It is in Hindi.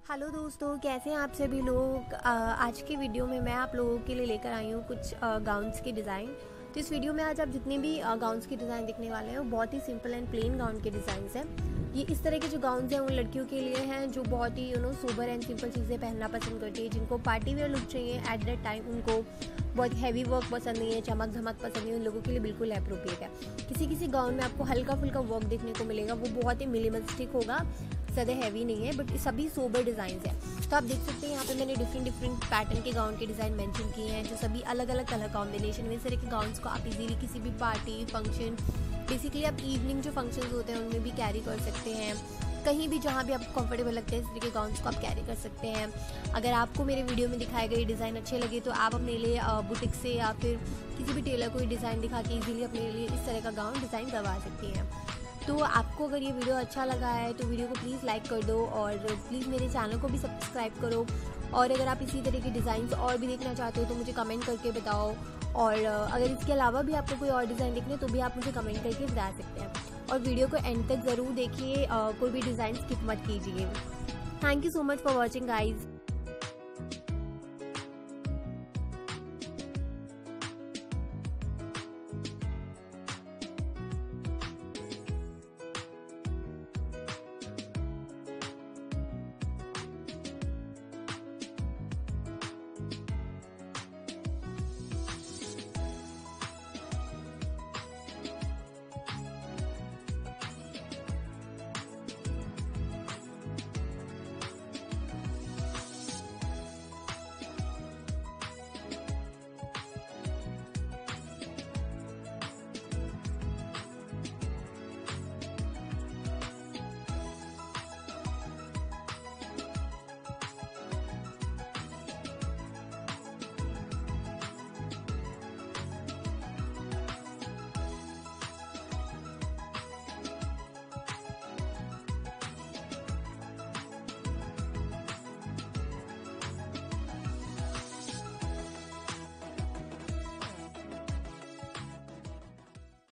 हेलो दोस्तों, कैसे हैं आप सभी लोग। आज की वीडियो में मैं आप लोगों के लिए लेकर आई हूँ कुछ गाउन्स के डिज़ाइन। तो इस वीडियो में आज आप जितने भी गाउन्स के डिज़ाइन दिखने वाले हैं वो बहुत ही सिंपल एंड प्लेन गाउन के डिज़ाइंस हैं। ये इस तरह के जो गाउन्स हैं उन लड़कियों के लिए हैं जो बहुत ही सोबर एंड सिंपल चीज़ें पहनना पसंद करती है, जिनको पार्टी वेयर लुक चाहिए एट दैट टाइम, उनको बहुत हैवी वर्क पसंद नहीं है, चमक धमक पसंद नहीं है, उन लोगों के लिए बिल्कुल अप्रोप्रिएट है। किसी किसी गाउन में आपको हल्का फुल्का वर्क देखने को मिलेगा, वो बहुत ही मिनिमलिस्टिक होगा, ज़्यादा हैवी नहीं है, बट सभी सोबर डिज़ाइन हैं। तो आप देख सकते हैं यहाँ पे मैंने डिफरेंट पैटर्न के गाउन के डिज़ाइन मेंशन किए हैं, जो सभी अलग अलग कलर कॉम्बिनेशन में। इस तरह के गाउन्स को आप इजीली किसी भी पार्टी फंक्शन, बेसिकली आप इवनिंग जो फंक्शंस होते हैं उनमें भी कैरी कर सकते हैं। कहीं भी जहाँ भी आपको कंफर्टेबल लगता है इस तरह के गाउन्स को आप कैरी कर सकते हैं। अगर आपको मेरे वीडियो में दिखाए गए डिज़ाइन अच्छे लगे तो आप अपने लिए बुटीक से या फिर किसी भी टेलर को डिज़ाइन दिखा के इजीली अपने लिए इस तरह का गाउन डिज़ाइन करवा सकती हैं। तो आपको अगर ये वीडियो अच्छा लगा है तो वीडियो को प्लीज़ लाइक कर दो और प्लीज़ मेरे चैनल को भी सब्सक्राइब करो। और अगर आप इसी तरह के डिज़ाइंस और भी देखना चाहते हो तो मुझे कमेंट करके बताओ। और अगर इसके अलावा भी आपको कोई और डिज़ाइन देखने तो भी आप मुझे कमेंट करके बता सकते हैं। और वीडियो को एंड तक ज़रूर देखिए, कोई भी डिज़ाइन स्किप मत कीजिए। Thank you so much for watching guys.